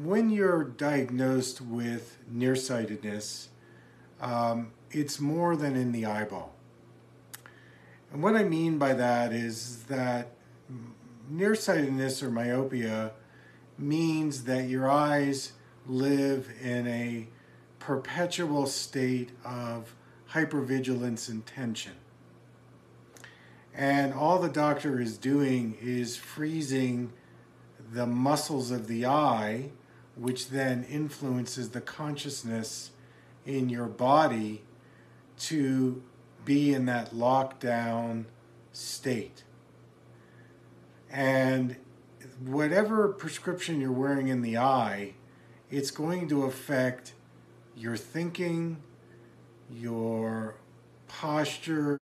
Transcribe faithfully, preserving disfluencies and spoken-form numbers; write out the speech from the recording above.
when you're diagnosed with nearsightedness, um, it's more than in the eyeball. And what I mean by that is that nearsightedness or myopia means that your eyes live in a perpetual state of hypervigilance and tension. And all the doctor is doing is freezing the muscles of the eye, which then influences the consciousness in your body to be in that lockdown state. And whatever prescription you're wearing in the eye, it's going to affect your thinking, your posture,